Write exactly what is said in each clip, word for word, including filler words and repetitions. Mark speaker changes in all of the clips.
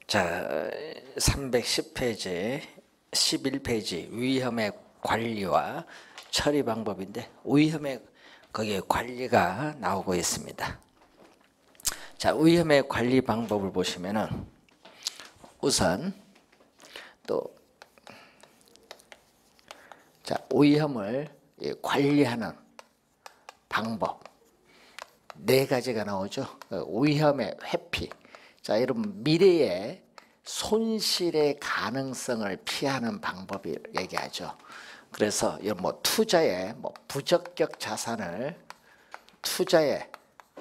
Speaker 1: 자, 삼백십 페이지, 십일 페이지 위험의 관리와 처리 방법인데 위험의 거기에 관리가 나오고 있습니다. 자, 위험의 관리 방법을 보시면은 우선 또 자, 위험을 관리하는 방법 네 가지가 나오죠. 위험의 회피. 자, 여러분 미래의 손실의 가능성을 피하는 방법을 얘기하죠. 그래서 뭐 투자에 뭐 부적격 자산을 투자에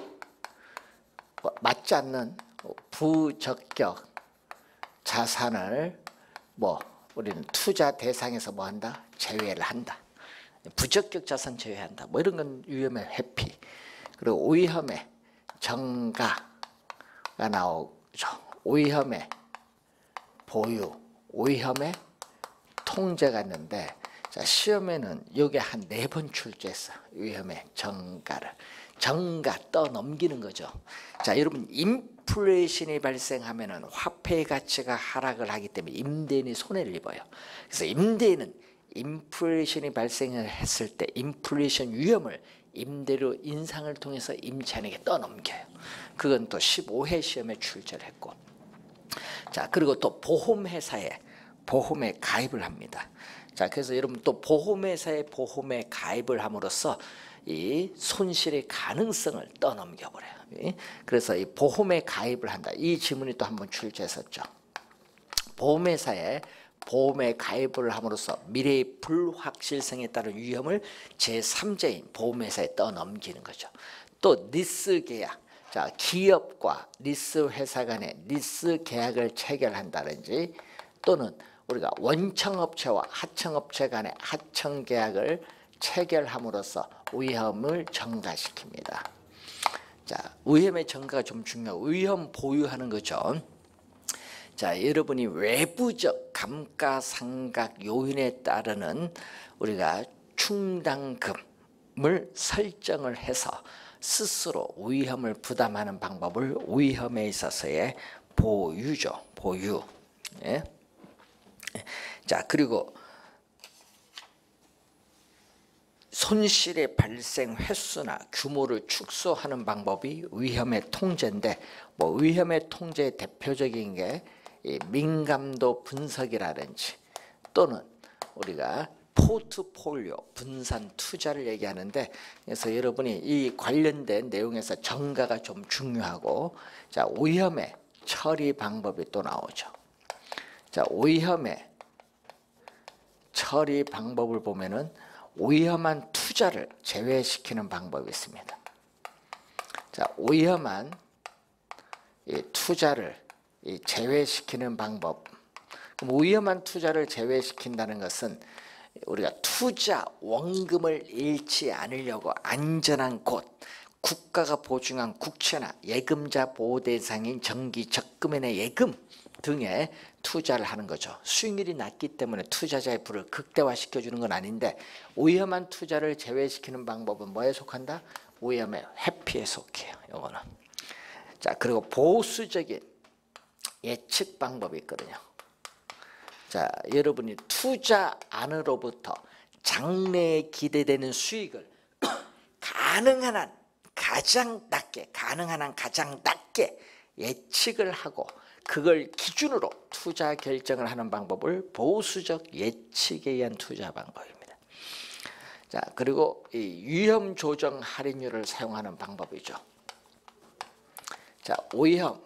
Speaker 1: 맞지 않는 부적격 자산을 뭐 우리는 투자 대상에서 뭐 한다? 제외를 한다. 부적격 자산 제외한다. 뭐 이런 건 위험의 회피. 그리고 위험의 정가가 나오죠. 위험의 보유, 위험의 통제가 있는데, 자, 시험에는 여기 한 네 번 출제했어. 위험의 정가를. 정가 떠넘기는 거죠. 자, 여러분 인플레이션이 발생하면은 화폐의 가치가 하락을 하기 때문에 임대인이 손해를 입어요. 그래서 임대인은 인플레이션이 발생했을 때 인플레이션 위험을 임대료 인상을 통해서 임차인에게 떠넘겨요. 그건 또 십오 회 시험에 출제를 했고, 자, 그리고 또 보험회사에 보험에 가입을 합니다. 자, 그래서 여러분 또 보험회사에 보험에 가입을 함으로써 이 손실의 가능성을 떠넘겨 버려요. 그래서 이 보험에 가입을 한다. 이 지문이 또 한번 출제했었죠. 보험회사에 보험에 가입을 함으로써 미래의 불확실성에 따른 위험을 제삼자인 보험회사에 떠넘기는 거죠. 또 리스 계약. 자, 기업과 리스 회사 간의 리스 계약을 체결한다든지 또는 우리가 원청업체와 하청업체 간의 하청 계약을 체결함으로써 위험을 전가시킵니다. 자, 위험의 전가가 좀 중요하고 위험 보유하는 거죠. 자, 여러분이 외부적 감가상각 요인에 따르는 우리가 충당금을 설정을 해서 스스로 위험을 부담하는 방법을 위험에 있어서의 보유죠. 보유. 예. 자, 그리고 손실의 발생 횟수나 규모를 축소하는 방법이 위험의 통제인데, 뭐 위험의 통제의 대표적인 게 이 민감도 분석이라든지 또는 우리가 포트폴리오 분산 투자를 얘기하는데, 그래서 여러분이 이 관련된 내용에서 정가가 좀 중요하고, 자, 위험의 처리 방법이 또 나오죠. 자, 위험의 처리 방법을 보면은 위험한 투자를 제외시키는 방법이 있습니다. 자, 위험한 이 투자를 이 제외시키는 방법. 그럼 위험한 투자를 제외시킨다는 것은 우리가 투자 원금을 잃지 않으려고 안전한 곳, 국가가 보증한 국채나 예금자 보호 대상인 정기 적금인의 예금 등에 투자를 하는 거죠. 수익률이 낮기 때문에 투자자의 부를 극대화시켜주는 건 아닌데, 위험한 투자를 제외시키는 방법은 뭐에 속한다? 위험의 회피에 속해요. 이거는. 자, 그리고 보수적인 예측 방법이 있거든요. 자, 여러분이 투자 안으로부터 장래에 기대되는 수익을 가능한 한 가장 낮게, 가능한 한 가장 낮게 예측을 하고 그걸 기준으로 투자 결정을 하는 방법을 보수적 예측에 의한 투자 방법입니다. 자, 그리고 이 위험 조정 할인율을 사용하는 방법이죠. 자, 위험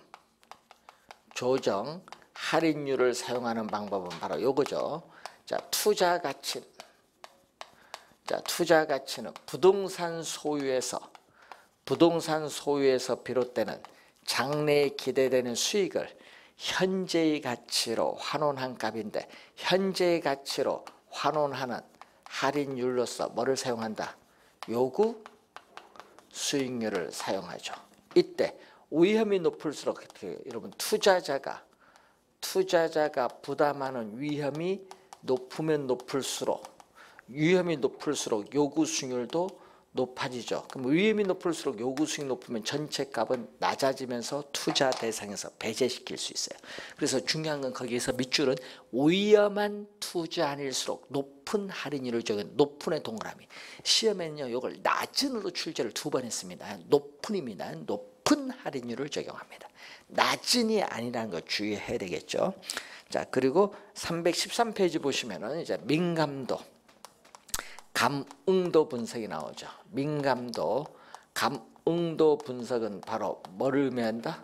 Speaker 1: 조정 할인율을 사용하는 방법은 바로 요거죠. 자, 투자 가치. 자, 투자 가치는 부동산 소유에서 부동산 소유에서 비롯되는 장래에 기대되는 수익을 현재의 가치로 환원한 값인데, 현재의 가치로 환원하는 할인율로서 뭐를 사용한다? 요구 수익률을 사용하죠. 이때 위험이 높을수록, 여러분 투자자가 투자자가 부담하는 위험이 높으면 높을수록 위험이 높을수록 요구 수익률도 높아지죠. 그럼 위험이 높을수록 요구 수익이 높으면 전체 값은 낮아지면서 투자 대상에서 배제시킬 수 있어요. 그래서 중요한 건 거기에서 밑줄은 위험한 투자 아닐수록 높은 할인율을 적은 높은의 동그라미. 시험에는요, 이걸 낮은으로 출제를 두 번 했습니다. 높은입니다. 높은 할인율을 적용합니다. 낮은이 아니라는 거 주의해야 되겠죠. 자, 그리고 삼백십삼 페이지 보시면은 이제 민감도, 감응도 분석이 나오죠. 민감도, 감응도 분석은 바로 뭐를 의미한다?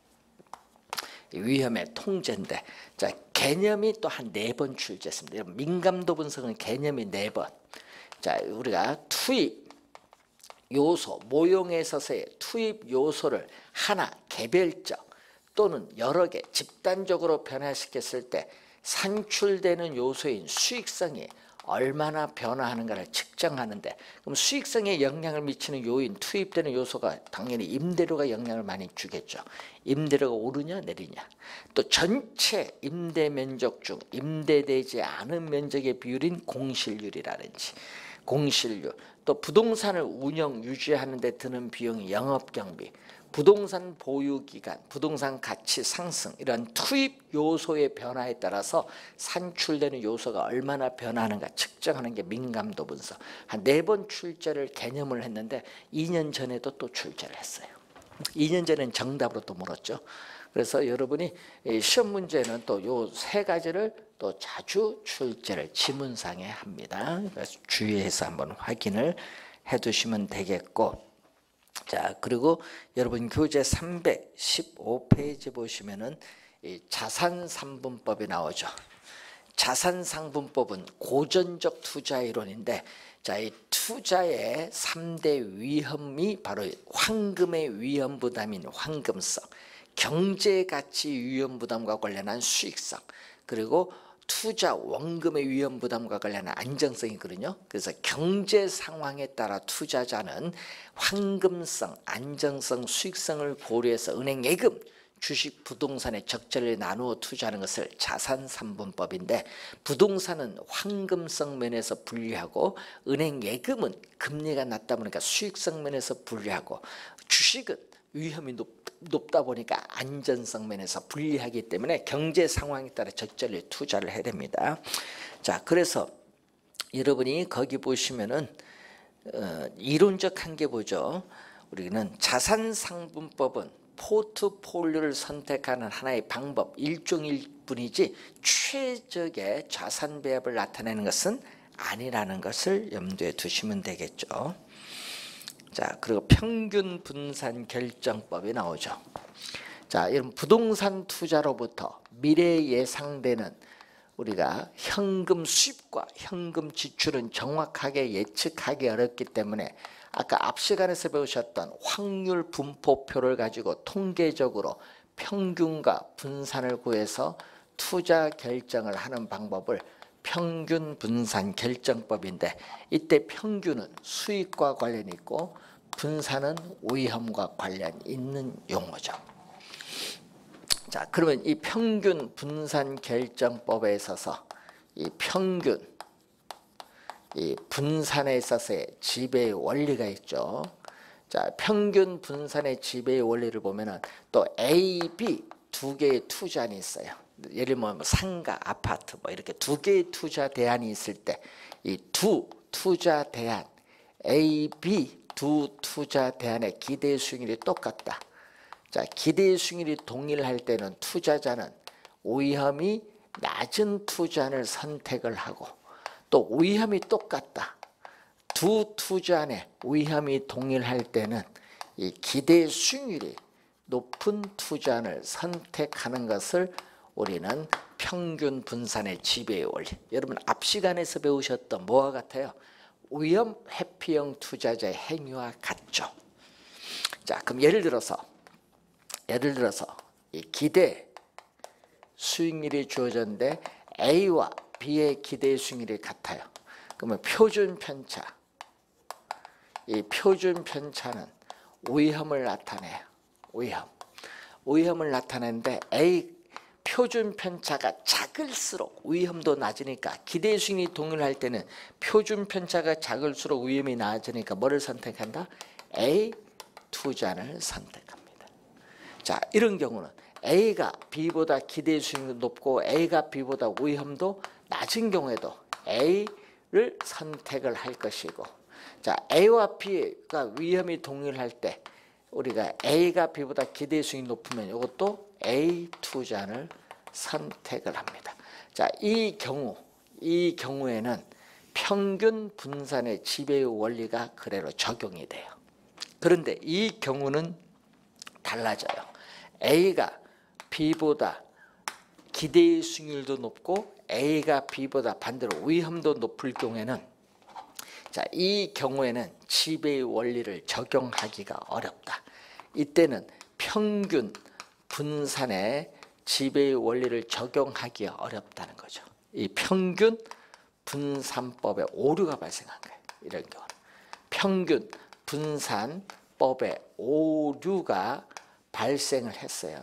Speaker 1: 위험의 통제인데, 자, 개념이 또 한 네 번 출제했습니다. 민감도 분석은 개념이 네 번. 자, 우리가 투입 요소, 모형에 있어서의 투입 요소를 하나 개별적 또는 여러 개 집단적으로 변화시켰을 때 산출되는 요소인 수익성이 얼마나 변화하는가를 측정하는데, 그럼 수익성에 영향을 미치는 요인, 투입되는 요소가 당연히 임대료가 영향을 많이 주겠죠. 임대료가 오르냐 내리냐, 또 전체 임대 면적 중 임대되지 않은 면적의 비율인 공실률이라든지 공실률, 또 부동산을 운영 유지하는 데 드는 비용이 영업경비, 부동산 보유기간, 부동산 가치 상승, 이런 투입 요소의 변화에 따라서 산출되는 요소가 얼마나 변화하는가 측정하는 게 민감도 분석. 한 네 번 출제를 개념을 했는데 이 년 전에도 또 출제를 했어요. 이 년 전에는 정답으로 또 물었죠. 그래서 여러분이 시험 문제는 또 요 세 가지를 또 자주 출제를 지문상에 합니다. 그래서 주의해서 한번 확인을 해 두시면 되겠고, 자, 그리고 여러분 교재 삼백십오 페이지 보시면은 이 자산상분법이 나오죠. 자산상분법은 고전적 투자 이론인데, 자, 이 투자의 삼 대 위험이 바로 황금의 위험 부담인 황금성, 경제가치 위험 부담과 관련한 수익성, 그리고 투자 원금의 위험 부담과 관련한 안정성이거든요. 그래서 경제 상황에 따라 투자자는 황금성, 안정성, 수익성을 고려해서 은행 예금, 주식, 부동산의 적절히 나누어 투자하는 것을 자산상분법인데, 부동산은 황금성 면에서 불리하고 은행 예금은 금리가 낮다 보니까 수익성 면에서 불리하고, 주식은 위험이 높, 높다 보니까 안전성 면에서 불리하기 때문에 경제 상황에 따라 적절히 투자를 해야 됩니다. 자, 그래서 여러분이 거기 보시면은 어, 이론적 한계 보죠. 우리는 자산상분법은 포트폴리오를 선택하는 하나의 방법, 일종일 뿐이지 최적의 자산 배합을 나타내는 것은 아니라는 것을 염두에 두시면 되겠죠. 자, 그리고 평균 분산 결정법이 나오죠. 자, 이런 부동산 투자로부터 미래에 예상되는 우리가 현금 수입과 현금 지출은 정확하게 예측하기 어렵기 때문에 아까 앞 시간에서 배우셨던 확률 분포표를 가지고 통계적으로 평균과 분산을 구해서 투자 결정을 하는 방법을 평균 분산 결정법인데, 이때 평균은 수익과 관련이 있고 분산은 위험과 관련 있는 용어죠. 자, 그러면 이 평균 분산 결정법에 있어서 이 평균, 이 분산에 있어서의 지배의 원리가 있죠. 자, 평균 분산의 지배의 원리를 보면은 또 A, B 두 개의 투자안이 있어요. 예를 들면 상가, 아파트 뭐 이렇게 두 개의 투자 대안이 있을 때 이 두 투자 대안 A, B 두 투자 대안의 기대 수익률이 똑같다. 자, 기대 수익률이 동일할 때는 투자자는 위험이 낮은 투자안을 선택을 하고, 또 위험이 똑같다. 두 투자안의 위험이 동일할 때는 이 기대 수익률이 높은 투자안을 선택하는 것을 우리는 평균 분산의 지배의 원리. 여러분 앞 시간에서 배우셨던 뭐와 같아요? 위험 회피형 투자자의 행위와 같죠. 자, 그럼 예를 들어서 예를 들어서 이 기대 수익률이 주어졌는데 A와 B의 기대 수익률이 같아요. 그러면 표준 편차, 이 표준 편차는 위험을 나타내요. 위험, 위험을 나타내는데 A 표준 편차가 작을수록 위험도 낮으니까 기대 수익률이 동일할 때는 표준 편차가 작을수록 위험이 낮으니까 뭐를 선택한다? A 투자를 선택합니다. 자, 이런 경우는 A가 B보다 기대 수익률이 높고 A가 B보다 위험도 낮은 경우에도 A를 선택을 할 것이고, 자, A와 B가 위험이 동일할 때 우리가 A가 B보다 기대 수익이 높으면 이것도 A 투자를 선택을 합니다. 자, 이 경우, 이 경우에는 평균 분산의 지배의 원리가 그대로 적용이 돼요. 그런데 이 경우는 달라져요. A가 B보다 기대 수익률도 높고 A가 B보다 반대로 위험도 높을 경우에는, 자, 이 경우에는 지배의 원리를 적용하기가 어렵다. 이때는 평균 분산의 지배의 원리를 적용하기 어렵다는 거죠. 이 평균 분산법에 오류가 발생한 거예요. 이런 경우는 평균 분산법에 오류가 발생을 했어요.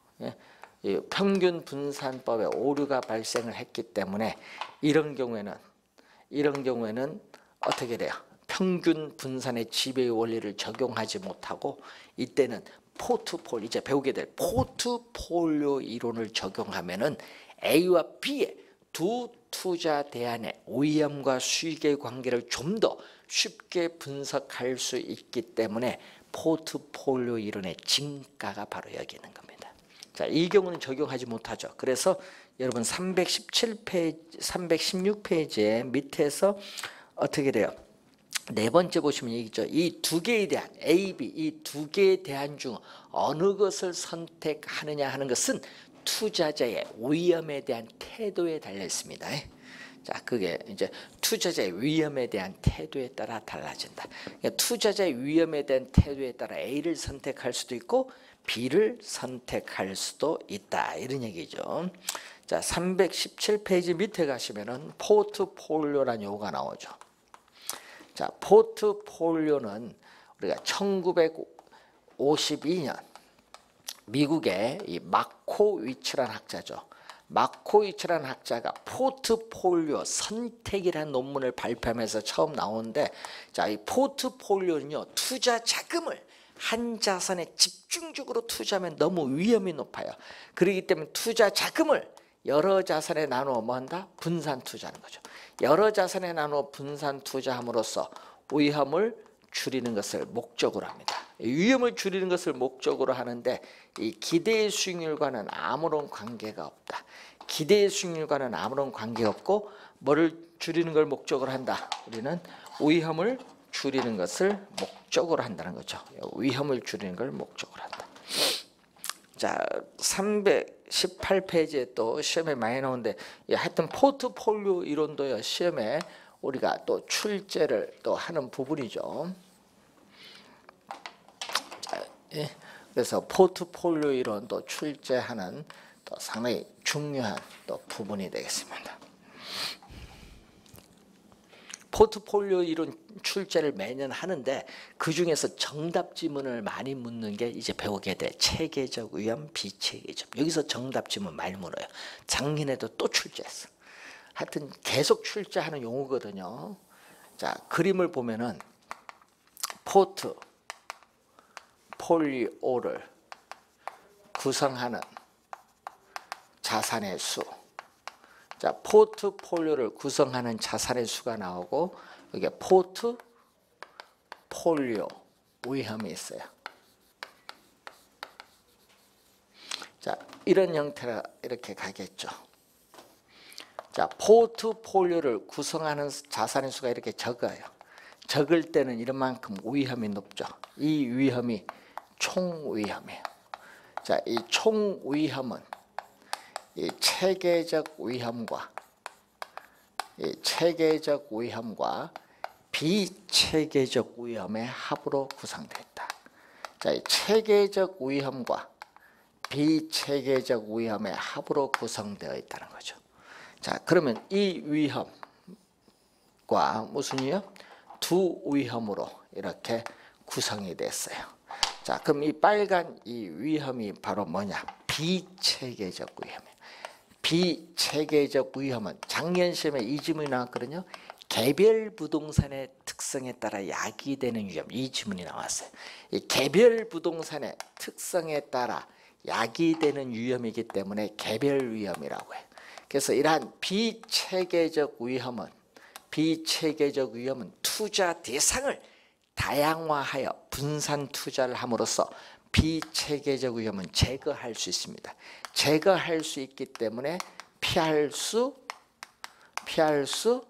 Speaker 1: 이 평균 분산법에 오류가 발생을 했기 때문에 이런 경우에는 이런 경우에는 어떻게 돼요? 평균 분산의 지배의 원리를 적용하지 못하고 이때는 포트폴리오, 이제 배우게 될 포트폴리오 이론을 적용하면은 A와 B의 두 투자 대안의 위험과 수익의 관계를 좀 더 쉽게 분석할 수 있기 때문에 포트폴리오 이론의 진가가 바로 여기 있는 겁니다. 자, 이 경우는 적용하지 못하죠. 그래서 여러분 삼백십칠 페이지, 삼백십육 페이지에 밑에서 어떻게 돼요? 네 번째 보시면 얘기죠. 이 두 개에 대한 A, B 이 두 개에 대한 중 어느 것을 선택하느냐 하는 것은 투자자의 위험에 대한 태도에 달려 있습니다. 자, 그게 이제 투자자의 위험에 대한 태도에 따라 달라진다. 그러니까 투자자의 위험에 대한 태도에 따라 A를 선택할 수도 있고 B를 선택할 수도 있다. 이런 얘기죠. 자, 삼백십칠 페이지 밑에 가시면은 포트폴리오라는 용어가 나오죠. 자, 포트폴리오는 우리가 천구백오십이 년 미국의 이 마코위츠라는 학자죠. 마코위츠라는 학자가 포트폴리오 선택이라는 논문을 발표하면서 처음 나오는데, 자, 이 포트폴리오는요, 투자 자금을 한 자산에 집중적으로 투자하면 너무 위험이 높아요. 그렇기 때문에 투자 자금을 여러 자산에 나누어 뭐 한다? 분산 투자하는 거죠. 여러 자산에 나누어 분산 투자함으로써 위험을 줄이는 것을 목적으로 합니다. 위험을 줄이는 것을 목적으로 하는데 이 기대 수익률과는 아무런 관계가 없다. 기대 수익률과는 아무런 관계가 없고 뭐를 줄이는 걸 목적으로 한다? 우리는 위험을 줄이는 것을 목적으로 한다는 거죠. 위험을 줄이는 걸 목적으로 한다. 자, 삼백십팔 페이지에 또 시험에 많이 나오는데, 하여튼 포트폴리오 이론도요, 시험에 우리가 또 출제를 또 하는 부분이죠. 자, 예. 그래서 포트폴리오 이론 또 출제하는 또 상당히 중요한 또 부분이 되겠습니다. 포트폴리오 이론 출제를 매년 하는데 그 중에서 정답 지문을 많이 묻는 게 이제 배우게 될 체계적 위험, 비체계적. 여기서 정답 지문 많이 물어요. 작년에도 또 출제했어. 하여튼 계속 출제하는 용어거든요. 자, 그림을 보면은 포트폴리오를 구성하는 자산의 수. 자, 포트폴리오를 구성하는 자산의 수가 나오고 여기에 포트폴리오 위험이 있어요. 자, 이런 형태로 이렇게 가겠죠. 자, 포트폴리오를 구성하는 자산의 수가 이렇게 적어요. 적을 때는 이만큼 위험이 높죠. 이 위험이 총 위험이에요. 자, 이 총 위험은 이 체계적 위험과 이 체계적 위험과 비체계적 위험의 합으로 구성되어 있다. 자, 이 체계적 위험과 비체계적 위험의 합으로 구성되어 있다는 거죠. 자, 그러면 이 위험과 무슨 위험? 두 위험으로 이렇게 구성이 됐어요. 자, 그럼 이 빨간 이 위험이 바로 뭐냐? 비체계적 위험이에요. 비체계적 위험은 작년 시험에 이 지문이 나왔거든요. 개별 부동산의 특성에 따라 야기되는 위험, 이 지문이 나왔어요. 이 개별 부동산의 특성에 따라 야기되는 위험이기 때문에 개별 위험이라고 해요. 그래서 이러한 비체계적 위험은 비체계적 위험은 투자 대상을 다양화하여 분산 투자를 함으로써 비체계적 위험은 제거할 수 있습니다. 제거할 수 있기 때문에 피할 수 피할 수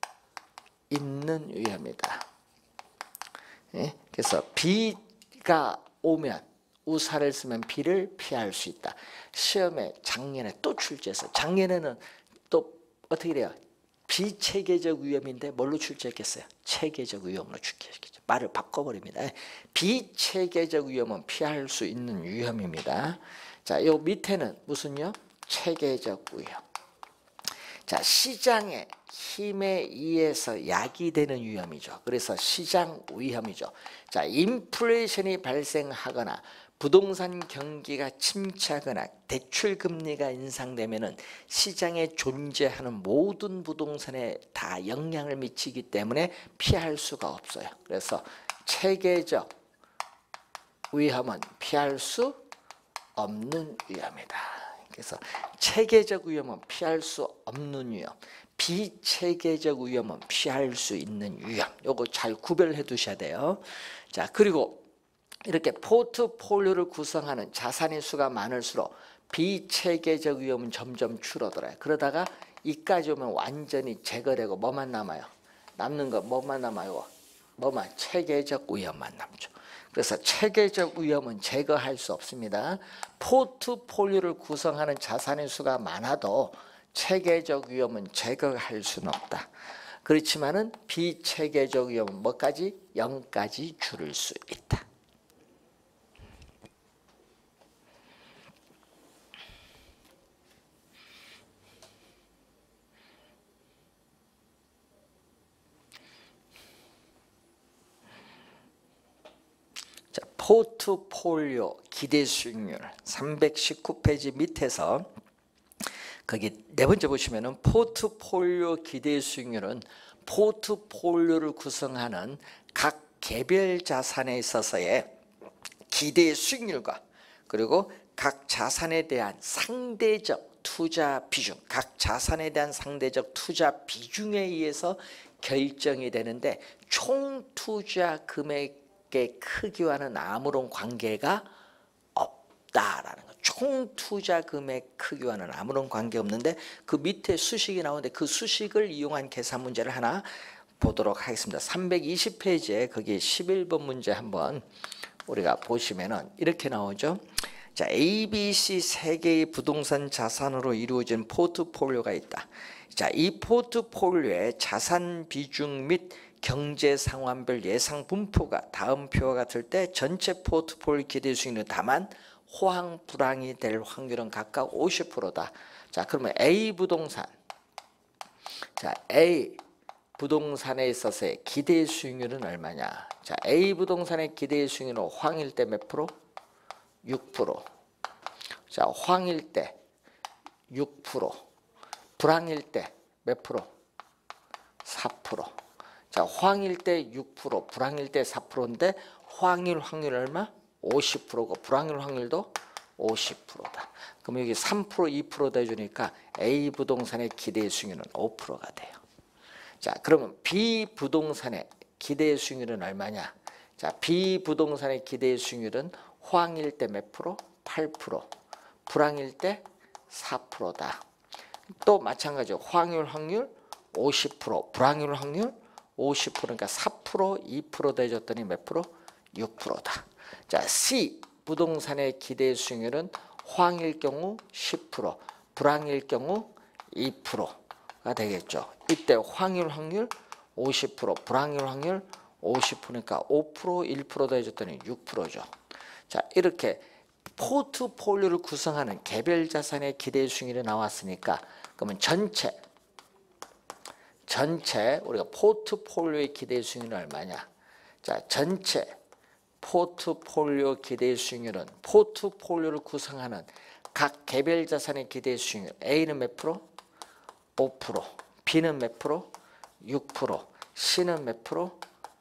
Speaker 1: 있는 위험이다. 예? 그래서 비가 오면 우산을 쓰면 비를 피할 수 있다. 시험에 작년에 또 출제해서 작년에는 또 어떻게 돼요? 비체계적 위험인데 뭘로 출제했겠어요? 체계적 위험으로 출제했겠죠. 말을 바꿔버립니다. 비체계적 위험은 피할 수 있는 위험입니다. 자, 요 밑에는 무슨요? 체계적 위험. 자, 시장의 힘에 의해서 야기되는 위험이죠. 그래서 시장 위험이죠. 자, 인플레이션이 발생하거나 부동산 경기가 침체하거나 대출 금리가 인상되면은 시장에 존재하는 모든 부동산에 다 영향을 미치기 때문에 피할 수가 없어요. 그래서 체계적 위험은 피할 수 없는 위험이다. 그래서 체계적 위험은 피할 수 없는 위험, 비체계적 위험은 피할 수 있는 위험. 요거 잘 구별해 두셔야 돼요. 자, 그리고 이렇게 포트폴리오를 구성하는 자산의 수가 많을수록 비체계적 위험은 점점 줄어들어요. 그러다가 이까지 오면 완전히 제거되고 뭐만 남아요? 남는 거 뭐만 남아요? 뭐만? 체계적 위험만 남죠. 그래서 체계적 위험은 제거할 수 없습니다. 포트폴리오를 구성하는 자산의 수가 많아도 체계적 위험은 제거할 수는 없다. 그렇지만은 비체계적 위험은 뭐까지? 영까지 줄일 수 있다. 자, 포트폴리오 기대 수익률 삼백십구 페이지 밑에서 거기 네 번째 보시면은 포트폴리오 기대 수익률은 포트폴리오를 구성하는 각 개별 자산에 있어서의 기대 수익률과 그리고 각 자산에 대한 상대적 투자 비중, 각 자산에 대한 상대적 투자 비중에 의해서 결정이 되는데 총 투자 금액의 크기와는 아무런 관계가 없다라는 거. 총 투자 금액 크기와는 아무런 관계 없는데 그 밑에 수식이 나오는데 그 수식을 이용한 계산 문제를 하나 보도록 하겠습니다. 삼백이십 페이지에 거기 십일 번 문제 한번 우리가 보시면은 이렇게 나오죠. 자, A, B, C 세 개의 부동산 자산으로 이루어진 포트폴리오가 있다. 자, 이 포트폴리오의 자산 비중 및 경제 상황별 예상 분포가 다음 표와 같을 때 전체 포트폴리오 기대 수익률 다만 호황 불황이 될 확률은 각각 오십 퍼센트다. 자, 그러면 A 부동산, 자 A 부동산에 있어서의 기대 수익률은 얼마냐? 자, A 부동산의 기대 수익률은 호황일 때 몇 프로? 육 퍼센트. 자, 호황일 때 육 퍼센트. 불황일 때 몇 프로? 사 퍼센트. 자, 호황일 때 육 퍼센트, 불황일 때 사 퍼센트인데 호황일 확률 얼마? 오십 퍼센트고 불황일 확률도 오십 퍼센트다. 그럼 여기 삼 퍼센트, 이 퍼센트 해주니까 A 부동산의 기대 수익률은 오 퍼센트가 돼요. 자, 그러면 B 부동산의 기대 수익률은 얼마냐? 자, B 부동산의 기대 수익률은 호황일 때 몇 프로? 팔 퍼센트. 불황일 때 사 퍼센트다. 또 마찬가지로 호황일 확률 오십 퍼센트, 불황일 확률 오십 퍼센트, 그러니까 사 퍼센트, 이 퍼센트 해줬더니 몇 프로? 육 퍼센트다. 자, C 부동산의 기대 수익률은 호황일 경우 십 퍼센트, 불황일 경우 이 퍼센트가 되겠죠. 이때 호황일 확률 오십 퍼센트, 불황일 확률 오십 퍼센트니까 오 퍼센트, 일 퍼센트 해줬더니 육 퍼센트죠. 자, 이렇게 포트폴리오를 구성하는 개별 자산의 기대 수익률이 나왔으니까 그러면 전체 전체 우리가 포트폴리오의 기대 수익률은 얼마냐? 자, 전체 포트폴리오 기대 수익률은 포트폴리오를 구성하는 각 개별 자산의 기대 수익률 A는 몇 프로? 오 퍼센트, B는 몇 프로? 육 퍼센트, C는 몇 프로?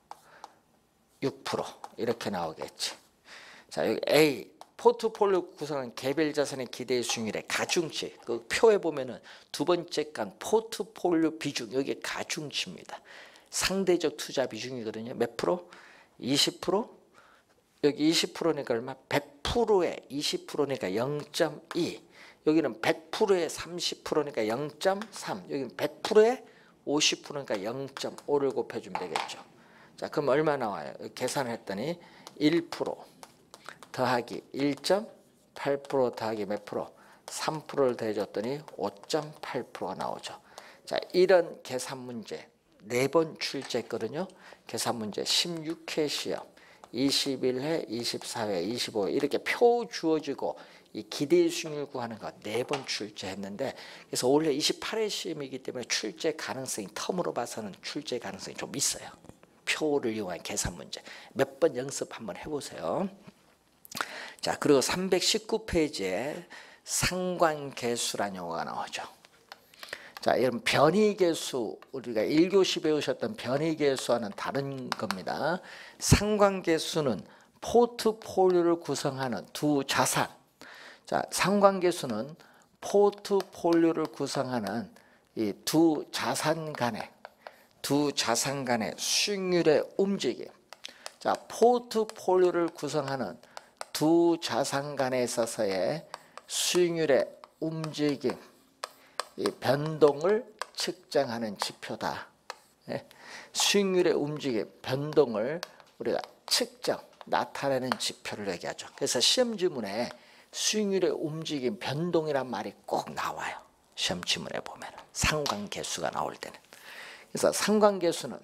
Speaker 1: 육 퍼센트 이렇게 나오겠지. 자, 여기 A 포트폴리오 구성은 개별 자산의 기대 수익률의 가중치. 그 표에 보면은 두 번째 간 포트폴리오 비중 여기 가중치입니다. 상대적 투자 비중이거든요. 몇 프로? 이십 퍼센트. 여기 이십 퍼센트니까 얼마? 백 퍼센트에 이십 퍼센트니까 영 점 이. 여기는 백 퍼센트에 삼십 퍼센트니까 영 점 삼. 여기는 백 퍼센트에 오십 퍼센트니까 영 점 오를 곱해주면 되겠죠. 자, 그럼 얼마 나와요? 계산을 했더니 일 퍼센트 더하기 일 점 팔 퍼센트 더하기 몇 프로? 삼 퍼센트를 더해줬더니 오 점 팔 퍼센트가 나오죠. 자, 이런 계산 문제 네 번 출제했거든요. 계산 문제 십육 회 시험, 이십일 회, 이십사 회, 이십오 회 이렇게 표 주어지고 이 기대 수익률 구하는 거 네 번 출제했는데, 그래서 올해 이십팔 회 시험이기 때문에 출제 가능성이 텀으로 봐서는 출제 가능성이 좀 있어요. 표를 이용한 계산 문제 몇 번 연습 한번 해보세요. 자, 그리고 삼백십구 페이지에 상관계수란 용어가 나오죠. 자, 이런 변이계수, 우리가 일 교시 배우셨던 변이계수와는 다른 겁니다. 상관계수는 포트폴리오를 구성하는 두 자산. 자, 상관계수는 포트폴리오를 구성하는 이 두 자산 간의 두 자산 간의 수익률의 움직임. 자, 포트폴리오를 구성하는 두 자산 간에 있어서의 수익률의 움직임, 이 변동을 측정하는 지표다. 예? 수익률의 움직임, 변동을 우리가 측정, 나타내는 지표를 얘기하죠. 그래서 시험 지문에 수익률의 움직임, 변동이란 말이 꼭 나와요. 시험 지문에 보면 상관계수가 나올 때는. 그래서 상관계수는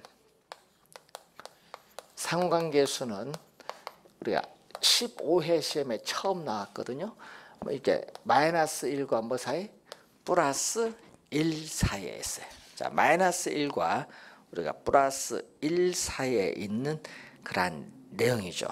Speaker 1: 상관계수는 우리가 십오 회 시험에 처음 나왔거든요. 이게 마이너스 일과 뭐 사이? 플러스 일 사이에 있어요. 자, 마이너스 일과 우리가 플러스 일 사이에 있는 그러한 내용이죠.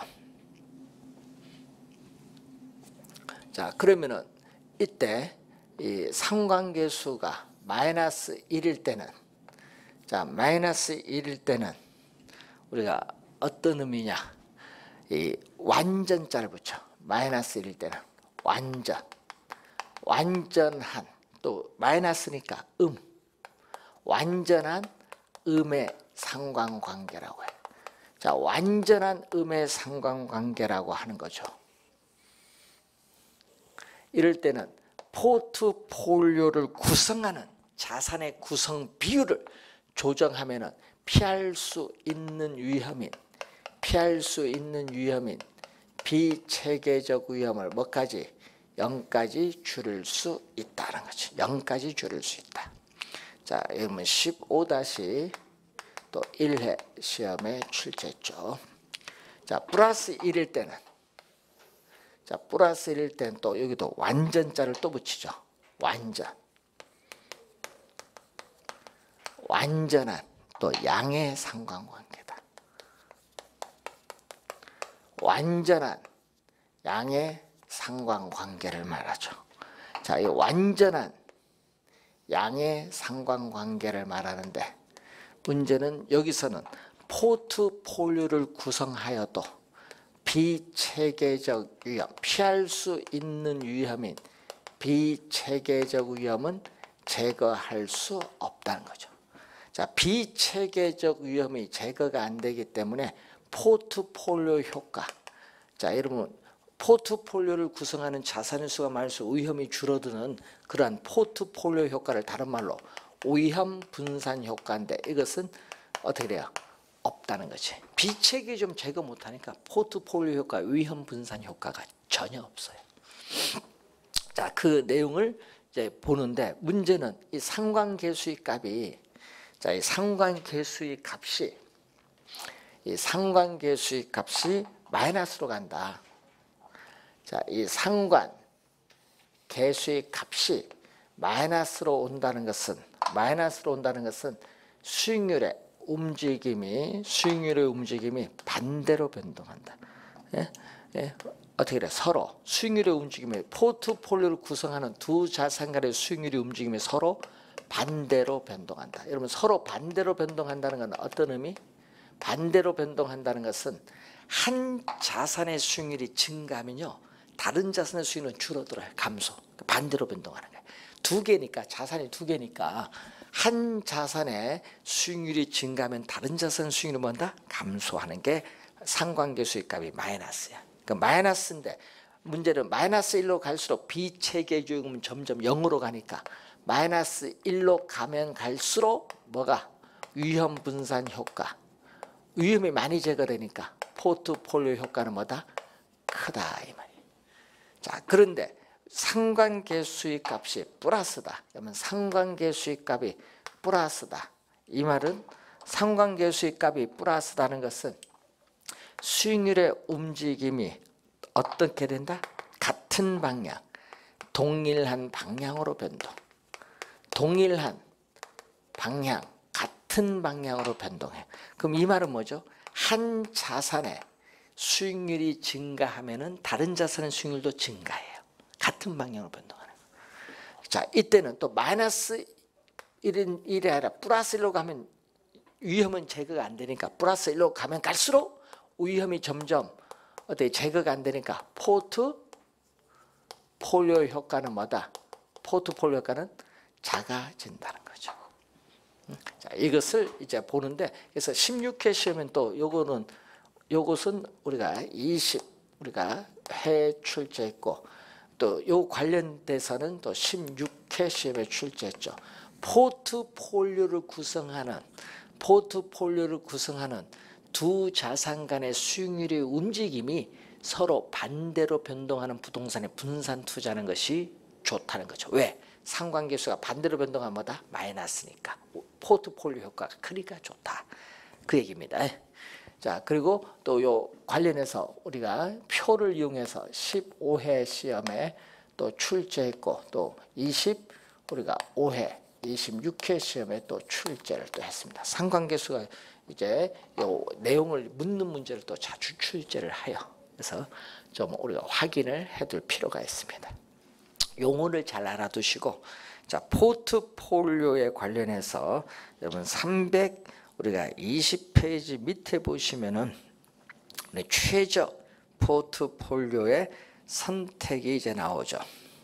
Speaker 1: 자, 그러면은 이때 이 상관계수가 마이너스 일일 때는, 자, 마이너스 일일 때는 우리가 어떤 의미냐? 이 완전자를 붙여. 마이너스 일일 때는 완전, 완전한, 또 마이너스니까 음, 완전한 음의 상관관계라고 해요. 자, 완전한 음의 상관관계라고 하는 거죠. 이럴 때는 포트폴리오를 구성하는 자산의 구성 비율을 조정하면은 피할 수 있는 위험인, 피할 수 있는 위험인 비체계적 위험을 뭐까지? 영까지 줄일 수 있다는 거죠. 영까지 줄일 수 있다. 자, 여러분 십오 또 일 회 시험에 출제했죠. 자, 플러스 일일 때는, 자, 플러스 일일 때는 또 여기도 완전자를 또 붙이죠. 완전. 완전한 또 양의 상관관계다. 완전한 양의 상관관계를 말하죠. 자, 이 완전한 양의 상관관계를 말하는데, 문제는 여기서는 포트폴리오를 구성하여도 비체계적 위험, 피할 수 있는 위험인 비체계적 위험은 제거할 수 없다는 거죠. 자, 비체계적 위험이 제거가 안 되기 때문에 포트폴리오 효과. 자, 여러분 포트폴리오를 구성하는 자산의 수가 많을수록 위험이 줄어드는 그러한 포트폴리오 효과를 다른 말로 위험 분산 효과인데, 이것은 어떻게 돼요? 없다는 거지. 비체계 좀 제거 못하니까 포트폴리오 효과, 위험 분산 효과가 전혀 없어요. 자, 그 내용을 이제 보는데, 문제는 이 상관계수의 값이, 자, 이 상관계수의 값이, 이 상관계수의 값이 마이너스로 간다. 자, 이 상관계수의 값이 마이너스로 온다는 것은, 마이너스로 온다는 것은 수익률의 움직임이, 수익률의 움직임이 반대로 변동한다. 예? 예? 어떻게 그래? 서로 수익률의 움직임에 포트폴리오를 구성하는 두 자산 간의 수익률의 움직임이 서로 반대로 변동한다. 여러분 서로 반대로 변동한다는 건 어떤 의미? 반대로 변동한다는 것은 한 자산의 수익률이 증가하면요, 다른 자산의 수익률은 줄어들어요. 감소. 반대로 변동하는 거예요. 두 개니까, 자산이 두 개니까 한 자산의 수익률이 증가하면 다른 자산의 수익률은 뭔다? 감소하는 게 상관계 수익값이 마이너스야. 그러니까 마이너스인데 문제는 마이너스 일로 갈수록 비체계적이면 점점 영으로 가니까 마이너스 일로 가면 갈수록 뭐가? 위험 분산 효과. 위험이 많이 제거되니까 포트폴리오 효과는 뭐다? 크다 이 말이에요. 자, 그런데 상관계 수익값이 플러스다. 그러면 상관계 수익값이 플러스다. 이 말은 상관계 수익값이 플러스다는 것은 수익률의 움직임이 어떻게 된다? 같은 방향, 동일한 방향으로 변동. 동일한 방향, 같은 방향으로 변동해. 그럼 이 말은 뭐죠? 한 자산의 수익률이 증가하면은 다른 자산의 수익률도 증가해요. 같은 방향으로 변동하는 거예요. 자, 이때는 또 마이너스 일이 아니라 플러스 일로 가면 위험은 제거가 안 되니까 플러스 일로 가면 갈수록 위험이 점점 어떻게 제거가 안 되니까 포트폴리오 효과는 뭐다? 포트폴리오 효과는 작아진다는 거죠. 자, 이것을 이제 보는데, 그래서 십육 회 시험은 또 요거는 요것은 우리가 이십 우리가 회 출제했고 또 요 관련돼서는 또 십육 회 시험에 출제했죠. 포트폴리오를 구성하는 포트폴리오를 구성하는 두 자산 간의 수익률의 움직임이 서로 반대로 변동하는 부동산에 분산 투자하는 것이 좋다는 거죠. 왜? 상관계수가 반대로 변동하면 뭐다? 마이너스니까. 포트폴리오 효과가 크니까 좋다. 그 얘기입니다. 자, 그리고 또 요 관련해서 우리가 표를 이용해서 십오 회 시험에 또 출제했고 또 이십 우리가 오 회, 이십육 회 시험에 또 출제를 또 했습니다. 상관계수가 이제 요 내용을 묻는 문제를 또 자주 출제를 하여 그래서 좀 우리가 확인을 해둘 필요가 있습니다. 용어를 잘 알아두시고, 자, 포트폴리오에 관련해서 여러분 삼백 우리가 이십 페이지 밑에 보시면은 최적 포트폴리오의 선택이 이제 나오죠.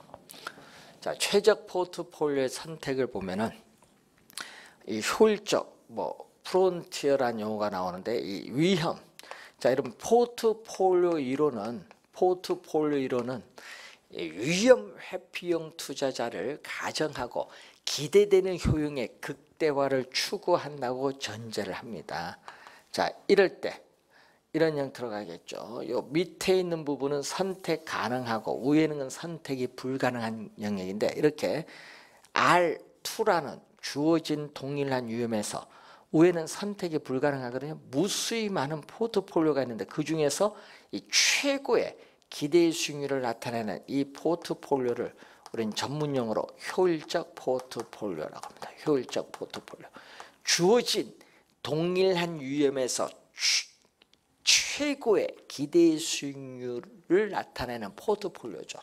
Speaker 1: 자, 최적 포트폴리오의 선택을 보면은 이 효율적 뭐 프론티어라는 용어가 나오는데 이 위험. 자, 여러분 포트폴리오 이론은 포트폴리오 이론은 위험 회피형 투자자를 가정하고 기대되는 효용의 극대화를 추구한다고 전제를 합니다. 자, 이럴 때 이런 형태로 가겠죠. 요 밑에 있는 부분은 선택 가능하고 위에는 선택이 불가능한 영역인데 이렇게 알 투라는 주어진 동일한 위험에서 위에는 선택이 불가능하거든요. 무수히 많은 포트폴리오가 있는데 그 중에서 이 최고의 기대의 수익률을 나타내는 이 포트폴리오를 우리는 전문용어로 효율적 포트폴리오라고 합니다. 효율적 포트폴리오. 주어진 동일한 위험에서 최고의 기대의 수익률을 나타내는 포트폴리오죠.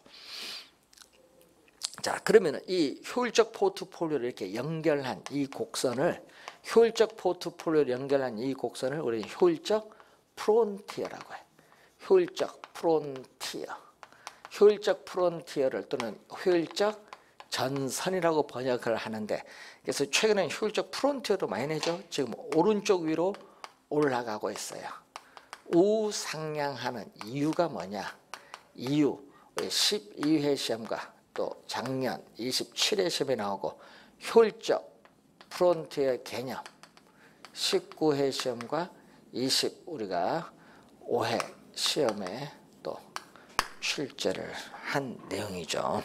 Speaker 1: 자, 그러면 이 효율적 포트폴리오를 이렇게 연결한 이 곡선을 효율적 포트폴리오를 연결한 이 곡선을 우리는 효율적 프론티어라고 해요. 효율적 프론티어. 효율적 프론티어를 또는 효율적 전선이라고 번역을 하는데, 그래서 최근에 효율적 프론티어도 많이 내죠. 지금 오른쪽 위로 올라가고 있어요. 우상향하는 이유가 뭐냐? 이유 십이 회 시험과 또 작년 이십칠 회 시험에 나오고 효율적 프론티어 개념 십구 회 시험과 이십 우리가 오 회 시험에 또 출제를 한 내용이죠.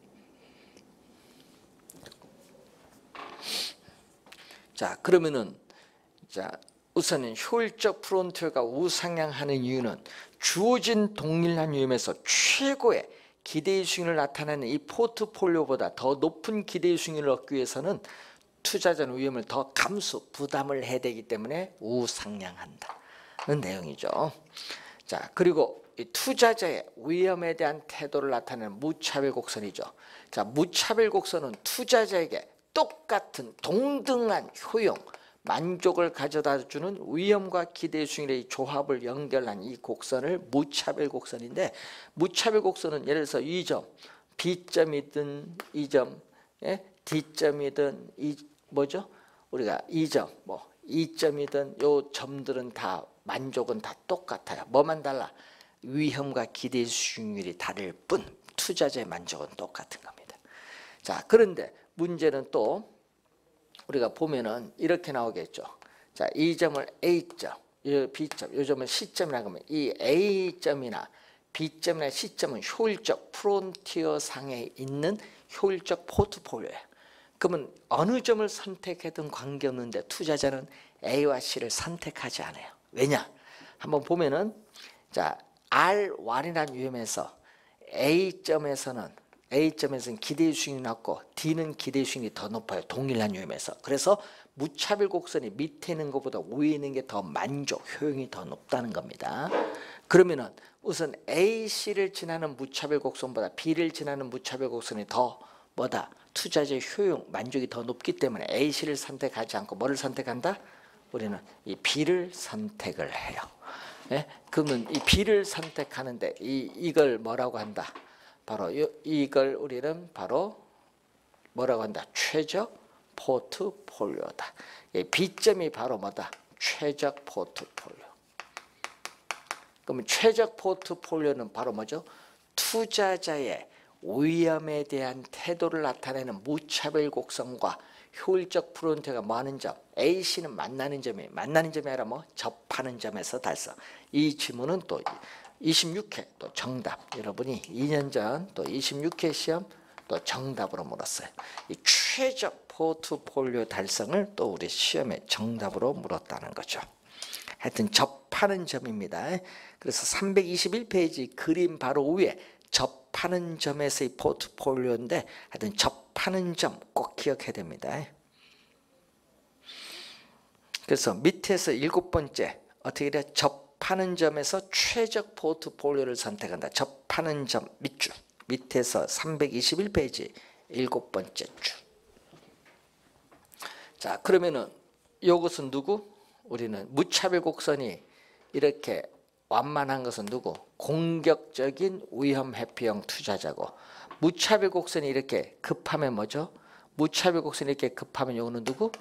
Speaker 1: 자, 그러면은 자 우선은 효율적 프론티어가 우상향하는 이유는 주어진 동일한 위험에서 최고의 기대의 수익률을 나타내는 이 포트폴리오보다 더 높은 기대의 수익률을 얻기 위해서는 투자자는 위험을 더 감수, 부담을 해야 되기 때문에 우상향한다는 내용이죠. 자, 그리고 이 투자자의 위험에 대한 태도를 나타내는 무차별 곡선이죠. 자, 무차별 곡선은 투자자에게 똑같은 동등한 효용, 만족을 가져다주는 위험과 기대 수익의 조합을 연결한 이 곡선을 무차별 곡선인데, 무차별 곡선은 예를 들어서 이 점, B점이든 이 점, 예? D점이든 이 뭐죠? 우리가 이 점, 뭐 이 점이든 요 점들은 다 만족은 다 똑같아요. 뭐만 달라? 위험과 기대 수익률이 다를 뿐 투자자의 만족은 똑같은 겁니다. 자, 그런데 문제는 또 우리가 보면은 이렇게 나오겠죠. 자, 이 점을 A점, 이 B점, 이 점을 C점이라고 하면 이 A점이나 B점이나 C점은 효율적 프론티어 상에 있는 효율적 포트폴리오예요. 그러면 어느 점을 선택해도 관계없는데 투자자는 A와 C를 선택하지 않아요. 왜냐? 한번 보면은 자, 알 원이라는 유형에서 A점에서는 A점에서는 기대 수익이 낮고 D는 기대 수익이 더 높아요. 동일한 유형에서. 그래서 무차별 곡선이 밑에 있는 것보다 위에 있는 게 더 만족, 효용이 더 높다는 겁니다. 그러면은 우선 A, C를 지나는 무차별 곡선보다 B를 지나는 무차별 곡선이 더 뭐다? 투자자의 효용, 만족이 더 높기 때문에 A, C를 선택하지 않고 뭐를 선택한다? 우리는 이 B를 선택을 해요. 예? 그러면 이 B를 선택하는데 이 이걸 뭐라고 한다? 바로 이, 이걸 우리는 바로 뭐라고 한다? 최적 포트폴리오다. 이 B점이 바로 뭐다? 최적 포트폴리오. 그러면 최적 포트폴리오는 바로 뭐죠? 투자자의 위험에 대한 태도를 나타내는 무차별 곡선과 효율적 프론트가 뭐하는 점? A, C는 만나는 점이 만나는 점이 아니라 뭐 접하는 점에서 달성. 이 지문은 또 이십육 회 또 정답. 여러분이 이 년 전 또 이십육 회 시험 또 정답으로 물었어요. 이 최적 포트폴리오 달성을 또 우리 시험에 정답으로 물었다는 거죠. 하여튼 접하는 점입니다. 그래서 삼백이십일 페이지 그림 바로 위에 접하는 점에서의 포트폴리오인데 하여튼 접하는 점 꼭 기억해야 됩니다. 그래서 밑에서 일곱 번째 어떻게 돼? 접하는 점에서 최적 포트폴리오를 선택한다. 접하는 점 밑줄 밑에서 삼백이십일 페이지 일곱 번째 줄. 자, 그러면은 이것은 누구? 우리는 무차별 곡선이 이렇게 완만한 것은 누구? 공격적인 위험 회피형 투자자고, 무차별 곡선이 이렇게 급하면 뭐죠? 무차별 곡선이 이렇게 급하면 이거는 누구?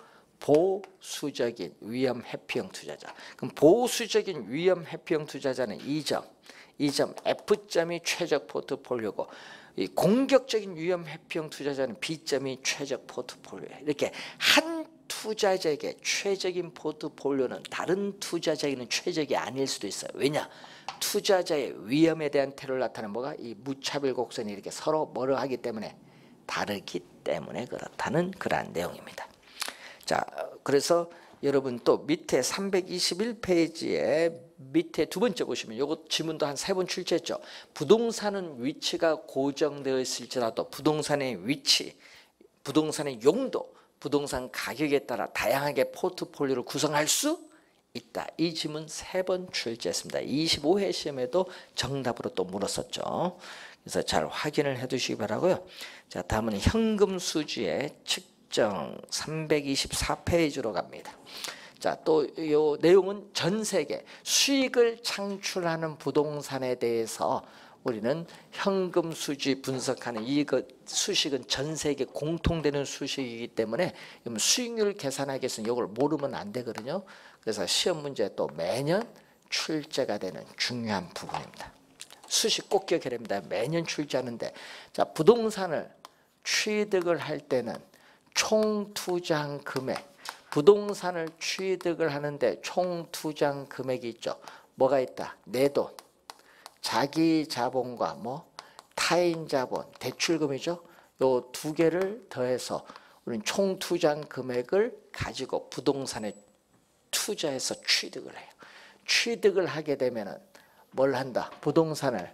Speaker 1: 보수적인 위험 회피형 투자자. 그럼 보수적인 위험 회피형 투자자는 이 점, 이 점 F점이 최적 포트폴리오고, 이 공격적인 위험 회피형 투자자는 B점이 최적 포트폴리오예요. 이렇게 한 투자자에게 최적인 포트폴리오는 다른 투자자에게는 최적이 아닐 수도 있어요. 왜냐? 투자자의 위험에 대한 태도를 나타내는 뭐가? 이 무차별 곡선이 이렇게 서로 뭐를 하기 때문에 다르기 때문에 그렇다는 그러한 내용입니다. 자, 그래서 여러분 또 밑에 삼백이십일 페이지에 밑에 두 번째 보시면 요거 지문도 한 세 번 출제했죠. 부동산은 위치가 고정되어 있을지라도 부동산의 위치, 부동산의 용도, 부동산 가격에 따라 다양하게 포트폴리오를 구성할 수 있다. 이 지문 세 번 출제했습니다. 이십오 회 시험에도 정답으로 또 물었었죠. 그래서 잘 확인을 해 두시기 바라고요. 자, 다음은 현금 수지의 측정 삼백이십사 페이지로 갑니다. 자, 또 이 내용은 전 세계 수익을 창출하는 부동산에 대해서 우리는 현금 수지 분석하는 이 수식은 전 세계 공통되는 수식이기 때문에 수익률 계산하기 위해서는 이걸 모르면 안 되거든요. 그래서 시험 문제 또 매년 출제가 되는 중요한 부분입니다. 수식 꼭 기억해야 됩니다. 매년 출제하는데, 자, 부동산을 취득을 할 때는 총 투자한 금액, 부동산을 취득을 하는데 총 투자한 금액이 있죠. 뭐가 있다? 내 돈, 자기 자본과 뭐 타인 자본, 대출금이죠. 요 두 개를 더해서 우리는 총 투자한 금액을 가지고 부동산에 투자해서 취득을 해요. 취득을 하게 되면은 뭘 한다? 부동산을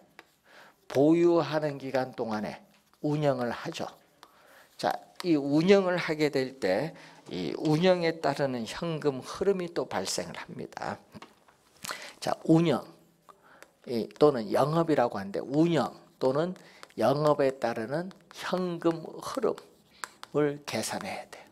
Speaker 1: 보유하는 기간 동안에 운영을 하죠. 자, 이 운영을 하게 될 때 이 운영에 따르는 현금 흐름이 또 발생을 합니다. 자, 운영. 이, 또는 영업이라고 하는데 운영 또는 영업에 따르는 현금 흐름을 계산해야 돼요.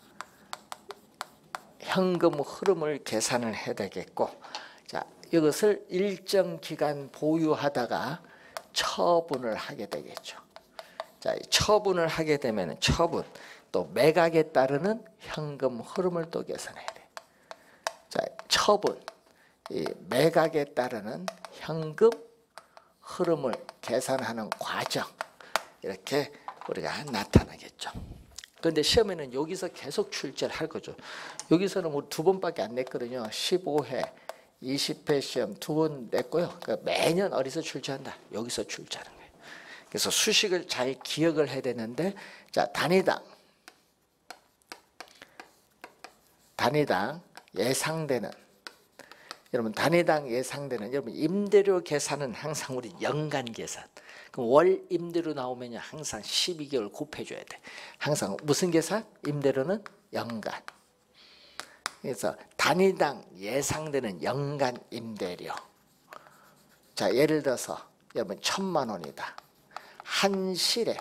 Speaker 1: 현금 흐름을 계산을 해야 되겠고, 자, 이것을 일정 기간 보유하다가 처분을 하게 되겠죠. 자, 처분을 하게 되면 처분 또 매각에 따르는 현금 흐름을 또 계산해야 돼. 자, 처분, 이 매각에 따르는 현금 흐름을 계산하는 과정, 이렇게 우리가 나타나겠죠. 그런데 시험에는 여기서 계속 출제를 할 거죠. 여기서는 뭐 두 번밖에 안 냈거든요. 십오 회, 이십 회 시험 두 번 냈고요. 그러니까 매년 어디서 출제한다? 여기서 출제하는 거예요. 그래서 수식을 잘 기억을 해야 되는데, 자, 단위당 단위당 예상되는, 여러분 단위당 예상되는, 여러분 임대료 계산은 항상 우리 연간 계산. 그럼 월 임대료 나오면 항상 십이 개월 곱해줘야 돼. 항상 무슨 계산? 임대료는 연간. 그래서 단위당 예상되는 연간 임대료. 자, 예를 들어서 여러분 천만 원이다. 한 실에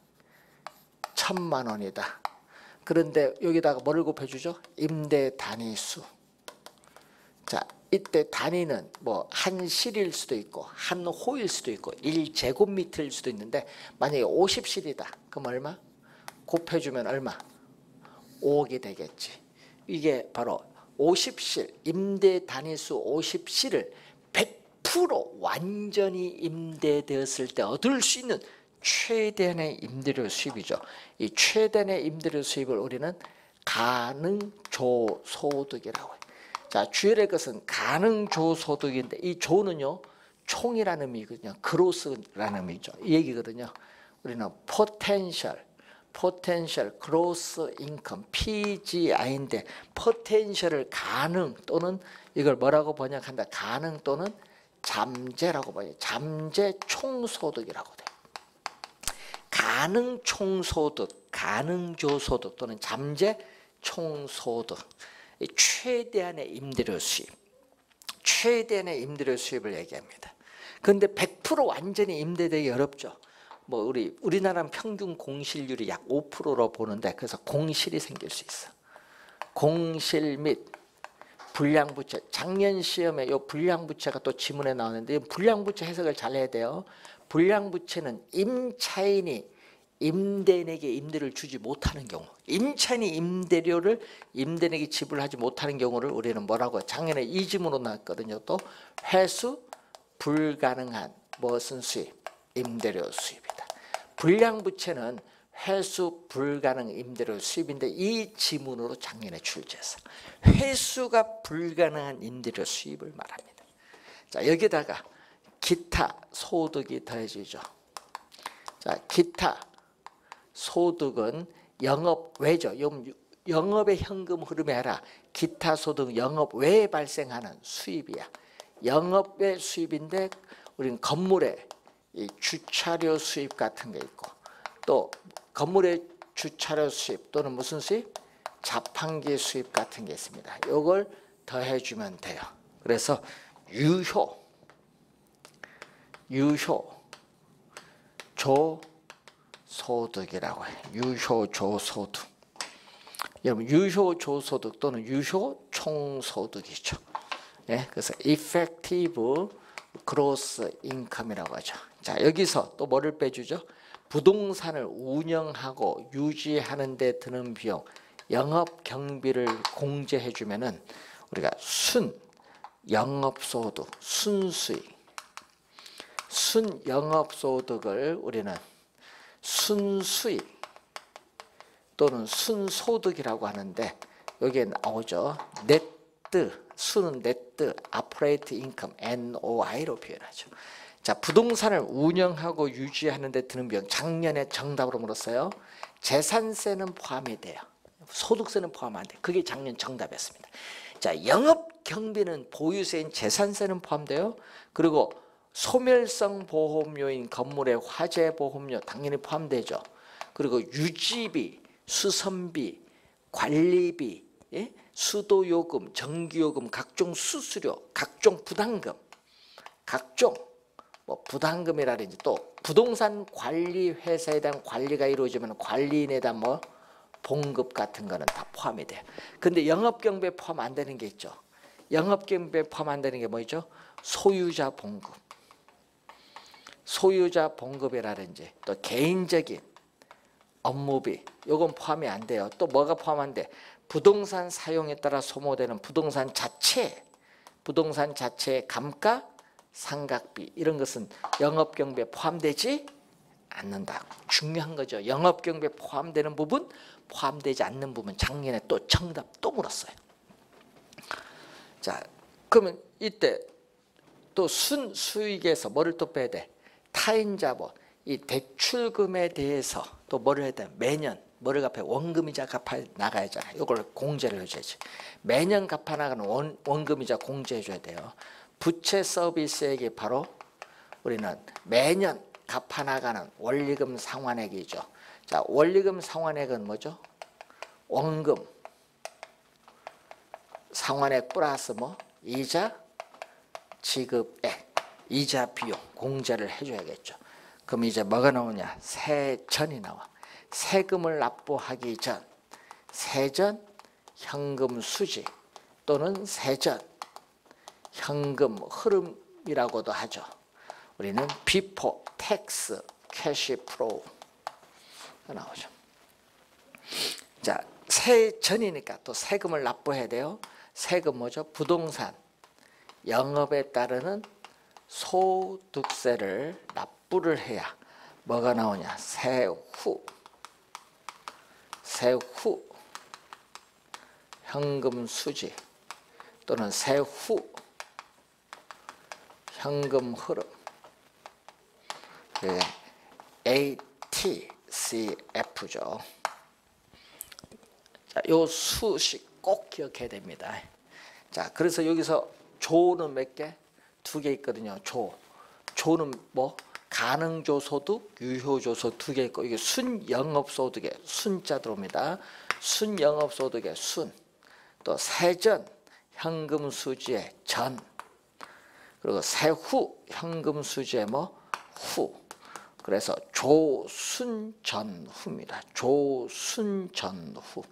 Speaker 1: 천만 원이다. 그런데 여기다가 뭐를 곱해주죠? 임대 단위수. 자, 이때 단위는 뭐 한 실일 수도 있고 한 호일 수도 있고 일 제곱미터일 수도 있는데, 만약에 오십 실이다. 그럼 얼마? 곱해주면 얼마? 오억이 되겠지. 이게 바로 오십 실, 임대 단위수 오십 실을 백 퍼센트 완전히 임대되었을 때 얻을 수 있는 최대한의 임대료 수입이죠. 이 최대한의 임대료 수입을 우리는 가능조소득이라고 해요. 자, 주열의 것은 가능조소득인데, 이 조는요 총이라는 의미거든요. 그로스라는 의미죠. 이 얘기거든요. 우리는 potential, potential gross income, 피지아이인데 potential을 가능 또는 이걸 뭐라고 번역한다? 가능 또는 잠재라고 번역. 잠재 총소득이라고 돼요. 가능 총소득, 가능조소득 또는 잠재 총소득. 최대한의 임대료 수입, 최대한의 임대료 수입을 얘기합니다. 그런데 백 퍼센트 완전히 임대되기 어렵죠. 뭐 우리 우리나라는 평균 공실률이 약 오 퍼센트로 보는데, 그래서 공실이 생길 수 있어. 공실 및 불량부채. 작년 시험에 이 불량부채가 또 지문에 나오는데, 불량부채 해석을 잘 해야 돼요. 불량부채는 임차인이 임대인에게 임대를 주지 못하는 경우, 임차인이 임대료를 임대인에게 지불하지 못하는 경우를 우리는 뭐라고, 작년에 이 지문으로 나왔거든요. 또 회수 불가능한 무슨 수입? 임대료 수입이다. 불량부채는 회수 불가능 임대료 수입인데, 이 지문으로 작년에 출제해서 회수가 불가능한 임대료 수입을 말합니다. 자, 여기다가 기타 소득이 더해지죠. 자, 기타 소득은 영업 외죠. 영업의 현금 흐름이 아니라 기타 소득, 영업 외에 발생하는 수입이야. 영업의 수입인데, 우리는 건물에 이 주차료 수입 같은 게 있고, 또 건물의 주차료 수입 또는 무슨 수입? 자판기 수입 같은 게 있습니다. 이걸 더해주면 돼요. 그래서 유효, 유효 조소득이라고 해요. 유효 조소득. 여러분 유효 조소득 또는 유효 총소득이죠. 예, 그래서 effective gross income이라고 하죠. 자, 여기서 또 뭐를 빼주죠? 부동산을 운영하고 유지하는 데 드는 비용, 영업 경비를 공제해 주면은 우리가 순 영업소득, 순수익, 순 영업소득을 우리는 순수익 또는 순소득이라고 하는데, 여기에 나오죠. 네트, 순은 네트, 아퍼레이트 인컴, 엔오아이로 표현하죠. 자, 부동산을 운영하고 유지하는 데 드는 비용, 작년에 정답으로 물었어요. 재산세는 포함이 돼요. 소득세는 포함 안 돼. 그게 작년 정답이었습니다. 자, 영업 경비는 보유세인 재산세는 포함돼요. 그리고 소멸성 보험료인 건물의 화재 보험료 당연히 포함되죠. 그리고 유지비, 수선비, 관리비, 예? 수도요금, 전기요금, 각종 수수료, 각종 부담금, 각종 뭐 부담금이라든지 또 부동산 관리 회사에 대한 관리가 이루어지면 관리인에 대한 뭐 봉급 같은 거는 다 포함이 돼요. 근데 영업경비에 포함 안 되는 게 있죠. 영업경비에 포함 안 되는 게 뭐죠? 소유자 봉급. 소유자 봉급이라든지 또 개인적인 업무비 요건 포함이 안 돼요. 또 뭐가 포함 안 돼? 부동산 사용에 따라 소모되는 부동산 자체 부동산 자체의 감가 상각비 이런 것은 영업경비에 포함되지 않는다. 중요한 거죠. 영업경비에 포함되는 부분 포함되지 않는 부분 작년에 또 정답 또 물었어요. 자 그러면 이때 또 순수익에서 뭐를 또 빼야 돼? 타인자본 이 대출금에 대해서 또 뭐를 해야 돼? 매년 뭐를 갚아야 원금이자 갚아 나가야잖아요. 이걸 공제를 해줘야지. 매년 갚아 나가는 원, 원금이자 공제해줘야 돼요. 부채 서비스액이 바로 우리는 매년 갚아 나가는 원리금 상환액이죠. 자, 원리금 상환액은 뭐죠? 원금 상환액 플러스 뭐 이자 지급액, 이자 비용 공제를 해줘야겠죠. 그럼 이제 뭐가 나오냐? 세전이 나와. 세금을 납부하기 전, 세전 현금 수지 또는 세전 현금 흐름이라고도 하죠. 우리는 비포 텍스 캐시 플로우가 나오죠. 자, 세전이니까 또 세금을 납부해야 돼요. 세금 뭐죠? 부동산 영업에 따르는 소득세를 납부를 해야 뭐가 나오냐? 세후 세후 현금 수지 또는 세후 현금 흐름 에이티씨에프죠. 자, 요 수식 꼭 기억해야 됩니다. 자, 그래서 여기서 조는 몇 개? 두 개 있거든요. 조. 조는 뭐? 가능조소득, 유효조소득 두 개 있고 이게 순영업소득에 순자 들어옵니다. 순영업소득의 순. 또 세전 현금 수지의 전. 그리고 세후 현금 수지의 뭐? 후. 그래서 조순전후입니다. 조순전후.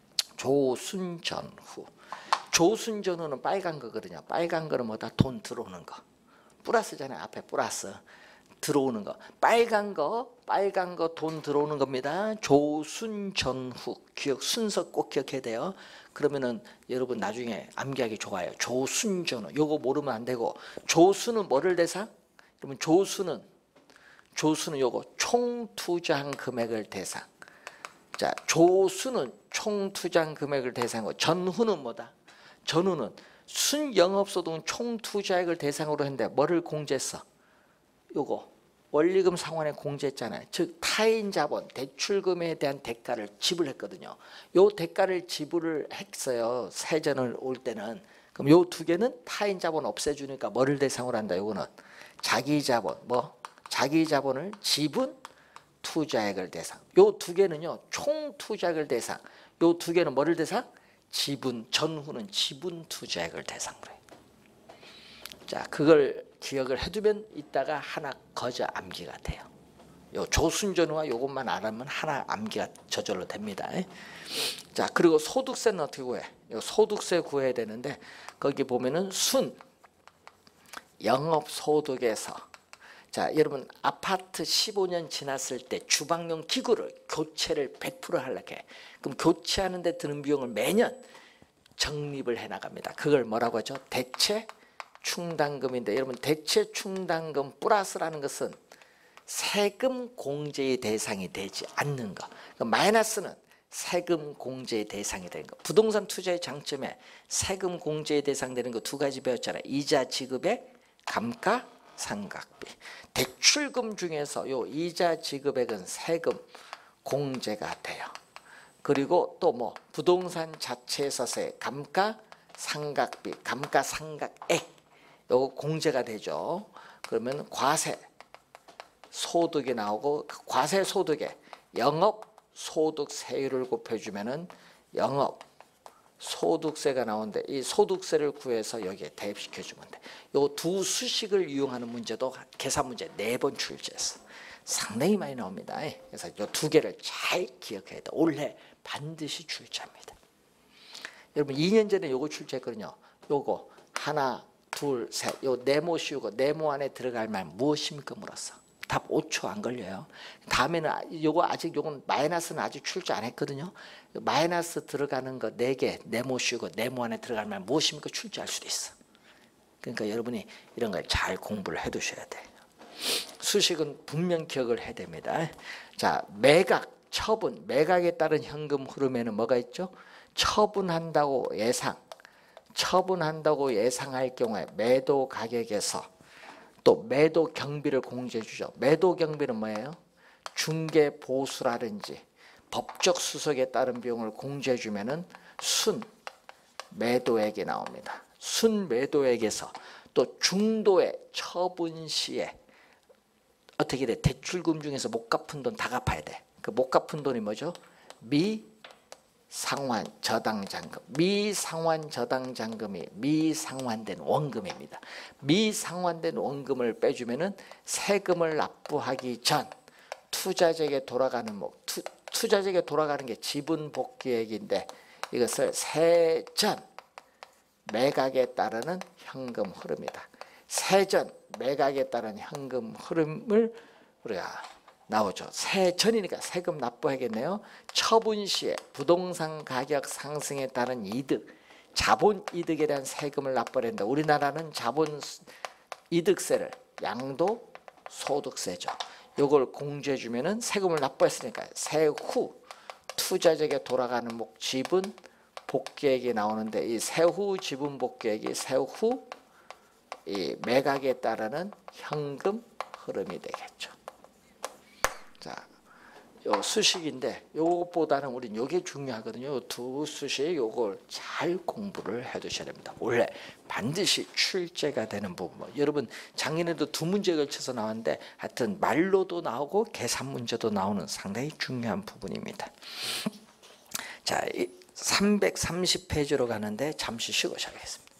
Speaker 1: 조순전후. 조순전후는 빨간 거거든요. 빨간 거는 뭐다? 돈 들어오는 거. 플러스잖아요. 앞에 플러스. 들어오는 거. 빨간 거, 빨간 거 돈 들어오는 겁니다. 조순전후. 기억, 순서 꼭 기억해야 돼요. 그러면은 여러분 나중에 암기하기 좋아요. 조순전후. 요거 모르면 안 되고. 조수는 뭐를 대상? 그러면 조수는, 조수는 요거 총투자한 금액을 대상. 자, 조수는 총투자한 금액을 대상으로. 전후는 뭐다? 전후는 순영업소득은 총투자액을 대상으로 했는데 뭐를 공제했어? 요거 원리금 상환액 공제했잖아요. 즉 타인 자본 대출금에 대한 대가를 지불했거든요. 요 대가를 지불을 했어요. 세전을 올 때는. 그럼 요 두 개는 타인 자본 없애주니까 뭐를 대상으로 한다? 요거는 자기 자본 뭐 자기 자본을 지분 투자액을 대상. 요 두 개는요 총 투자액을 대상. 요 두 개는 뭐를 대상? 지분 전후는 지분 투자액을 대상으로 해요. 자, 그걸 기억을 해두면 이따가 하나 거저 암기가 돼요. 요 조순전후와 요것만 알아면 하나 암기가 저절로 됩니다. 자, 그리고 소득세는 어떻게 구해? 요 소득세 구해야 되는데 거기 보면은 순 영업소득에서 자, 여러분 아파트 십오 년 지났을 때 주방용 기구를 교체를 백 퍼센트 하려고 해. 그럼 교체하는 데 드는 비용을 매년 적립을 해 나갑니다. 그걸 뭐라고 하죠? 대체 충당금인데 여러분 대체 충당금 플러스라는 것은 세금 공제의 대상이 되지 않는 거. 그러니까 마이너스는 세금 공제의 대상이 되는 거. 부동산 투자의 장점에 세금 공제의 대상 되는 거 두 가지 배웠잖아요. 이자 지급의 감가 상각비. 대출금 중에서 요 이자 지급액은 세금 공제가 돼요. 그리고 또 뭐 부동산 자체에서의 감가 상각비, 감가 상각액 요거 공제가 되죠. 그러면 과세 소득이 나오고 과세 소득에 영업 소득 세율을 곱해주면은 영업 소득세가 나오는데 이 소득세를 구해서 여기에 대입시켜 주면 돼. 요 두 수식을 이용하는 문제도 계산 문제 네 번 출제했어. 상당히 많이 나옵니다. 그래서 요 두 개를 잘 기억해야 돼. 올해 반드시 출제합니다. 여러분 이 년 전에 요거 출제했거든요. 요거 하나, 둘, 셋. 요 네모 씌우고 네모 안에 들어갈 말 무엇입니까 물었어. 답 오 초 안 걸려요. 다음에는 요거 아직 요건 마이너스는 아직 출제 안 했거든요. 마이너스 들어가는 거 네 개 네모 씌우고 네모 안에 들어갈 말 무엇입니까 출제할 수도 있어. 그러니까 여러분이 이런 걸 잘 공부를 해 두셔야 돼. 수식은 분명 기억을 해야 됩니다. 자, 매각, 처분, 매각에 따른 현금 흐름에는 뭐가 있죠? 처분한다고 예상, 처분한다고 예상할 경우에 매도 가격에서 또 매도 경비를 공제해 주죠. 매도 경비는 뭐예요? 중개 보수라든지 법적 수석에 따른 비용을 공제해 주면은 순 매도액이 나옵니다. 순 매도액에서 또 중도의 처분 시에 어떻게 돼? 대출금 중에서 못 갚은 돈 다 갚아야 돼. 그 못 갚은 돈이 뭐죠? 미상환 저당장금. 미상환 저당장금이 미상환된 원금입니다. 미상환된 원금을 빼주면은 세금을 납부하기 전 투자자에게 돌아가는 목, 투, 투자자에게 돌아가는 게 지분 복귀액인데 이것을 세전 매각에 따르는 현금 흐름이다. 세전 매각에 따른 현금 흐름을 우리가 나오죠. 세전이니까 세금 납부하겠네요. 처분 시에 부동산 가격 상승에 따른 이득, 자본 이득에 대한 세금을 납부해야 한다. 우리나라는 자본 이득세를 양도 소득세죠. 이걸 공제해 주면은 세금을 납부했으니까 세후 투자자에게 돌아가는 목 지분 복귀액이 나오는데 이 세후 지분 복귀액이 세후 이 매각에 따르는 현금 흐름이 되겠죠. 자, 요 수식인데 요것보다는 우린 요게 중요하거든요. 요 두 수식 요걸 잘 공부를 해 두셔야 됩니다. 원래 반드시 출제가 되는 부분. 여러분 작년에도 두 문제에 걸쳐서 나왔는데 하여튼 말로도 나오고 계산 문제도 나오는 상당히 중요한 부분입니다. 자, 삼백삼십 페이지로 가는데 잠시 쉬고 시작하겠습니다.